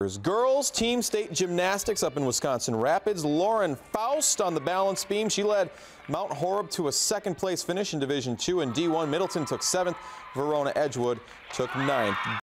Girls team state gymnastics up in Wisconsin Rapids. Lauren Faust on the balance beam. She led Mount Horeb to a second place finish in Division II, and D1 Middleton took 7th. Verona Edgewood took 9th.